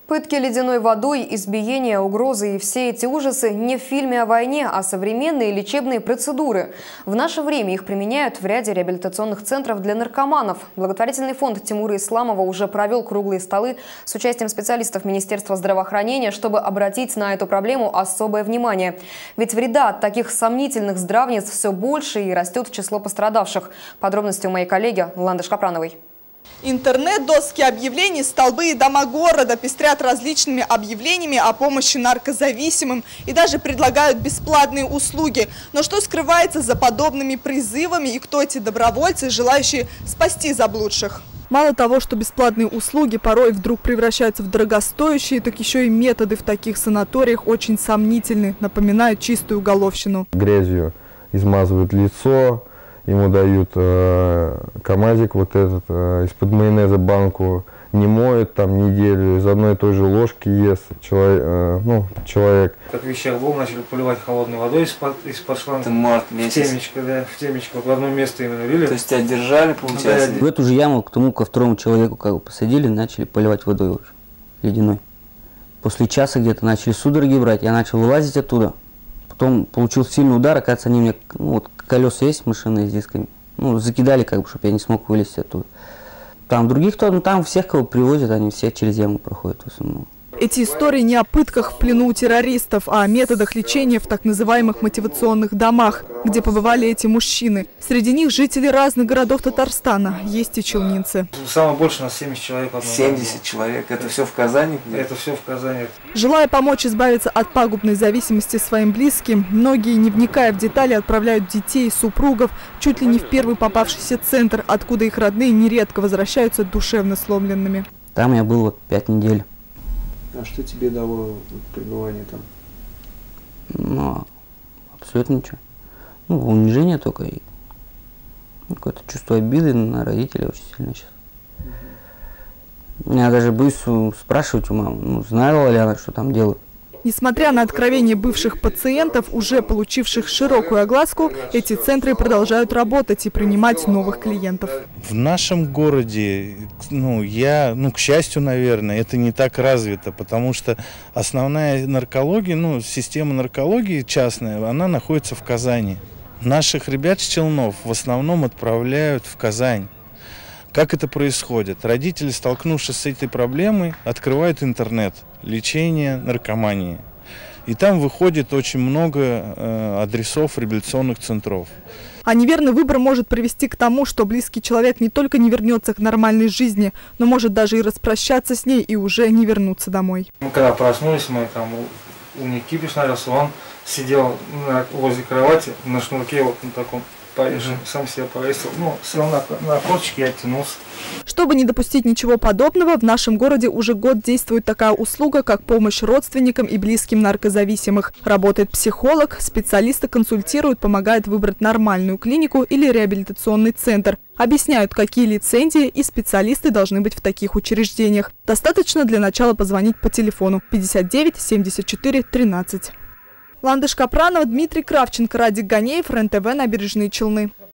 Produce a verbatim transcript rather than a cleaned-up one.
Пытки ледяной водой, избиения, угрозы и все эти ужасы не в фильме о войне, а современные лечебные процедуры. В наше время их применяют в ряде реабилитационных центров для наркоманов. Благотворительный фонд Тимура Исламова уже провел круглые столы с участием специалистов Министерства здравоохранения, чтобы обратить на эту проблему особое внимание. Ведь вреда от таких сомнительных здравниц все больше и растет число пострадавших. Подробности у моей коллеги Ландыш Капрановой. Интернет, доски объявлений, столбы и дома города пестрят различными объявлениями о помощи наркозависимым и даже предлагают бесплатные услуги. Но что скрывается за подобными призывами и кто эти добровольцы, желающие спасти заблудших? Мало того, что бесплатные услуги порой вдруг превращаются в дорогостоящие, так еще и методы в таких санаториях очень сомнительны, напоминают чистую уголовщину. Грязью измазывают лицо. Ему дают э, камазик вот этот, э, из-под майонеза банку, не моет там неделю, из одной и той же ложки ест человек. Э, ну, человек. Как вещах был, начали поливать холодной водой из-под из-под шланга. Это март месяц. В темечко, да, в темечко. Вот в одно место именно вели. То есть тебя держали, получается? В эту же яму к тому, ко второму человеку как бы посадили, начали поливать водой уже, ледяной. После часа где-то начали судороги брать, я начал вылазить оттуда. Потом получил сильный удар, оказывается, они мне, ну, вот колеса есть машины с дисками, ну, закидали, как бы, чтобы я не смог вылезти оттуда. Там других, кто, ну, там всех, кого привозят, они все через яму проходят в основном. Эти истории не о пытках в плену у террористов, а о методах лечения в так называемых мотивационных домах, где побывали эти мужчины. Среди них жители разных городов Татарстана, есть и челнинцы. Самое больше у нас семьдесят человек. семьдесят человек, это все в Казани? Это все в Казани. Желая помочь избавиться от пагубной зависимости своим близким, многие, не вникая в детали, отправляют детей, супругов чуть ли не в первый попавшийся центр, откуда их родные нередко возвращаются душевно сломленными. Там я был вот пять недель. А что тебе дало пребывание там? Ну, абсолютно ничего. Ну, унижение только и ну, какое-то чувство обиды на родителей очень сильно сейчас. Я даже боюсь спрашивать у мамы, ну, знала ли она, что там делают. Несмотря на откровения бывших пациентов, уже получивших широкую огласку, эти центры продолжают работать и принимать новых клиентов. В нашем городе, ну, я, ну, к счастью, наверное, это не так развито, потому что основная наркология, ну, система наркологии частная, она находится в Казани. Наших ребят с Челнов в основном отправляют в Казань. Как это происходит? Родители, столкнувшись с этой проблемой, открывают интернет, лечение наркомании. И там выходит очень много э, адресов реабилитационных центров. А неверный выбор может привести к тому, что близкий человек не только не вернется к нормальной жизни, но может даже и распрощаться с ней и уже не вернуться домой. Мы когда проснулись, мы там у Никиты снарился, он сидел на, возле кровати на шнурке вот на таком. Повешен, сам себя повесил, ну, сел на, на корточки и оттянулся. Чтобы не допустить ничего подобного, в нашем городе уже год действует такая услуга, как помощь родственникам и близким наркозависимых. Работает психолог, специалисты консультируют, помогают выбрать нормальную клинику или реабилитационный центр. Объясняют, какие лицензии и специалисты должны быть в таких учреждениях. Достаточно для начала позвонить по телефону пятьдесят девять семьдесят четыре тринадцать. Ландыш Капранова, Дмитрий Кравченко, Радик Ганеев, РЕН-ТВ, Набережные Челны.